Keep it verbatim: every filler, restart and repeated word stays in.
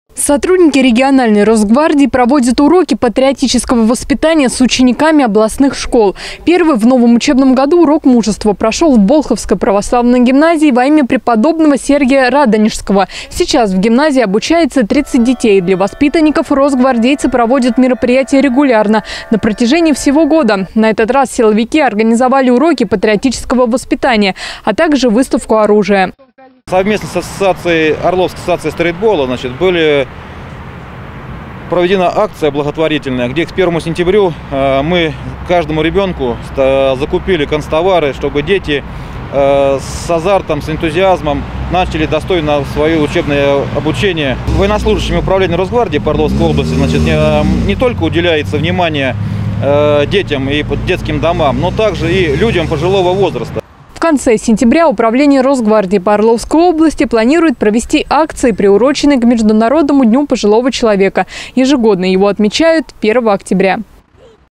Сотрудники региональной Росгвардии проводят уроки патриотического воспитания с учениками областных школ. Первый в новом учебном году урок мужества прошел в Болховской православной гимназии во имя преподобного Сергия Радонежского. Сейчас в гимназии обучается тридцать детей. Для воспитанников росгвардейцы проводят мероприятия регулярно на протяжении всего года. На этот раз силовики организовали уроки патриотического воспитания, а также выставку оружия. Совместно с ассоциацией, Орловской ассоциацией стритбола, значит, были проведена акция благотворительная, где к первому сентября мы каждому ребенку закупили канцтовары, чтобы дети с азартом, с энтузиазмом начали достойно свое учебное обучение. Военнослужащими управления Росгвардии по Орловской области, значит, не, не только уделяется внимание детям и детским домам, но также и людям пожилого возраста. В конце сентября управление Росгвардии по Орловской области планирует провести акции, приуроченные к Международному дню пожилого человека. Ежегодно его отмечают первого октября.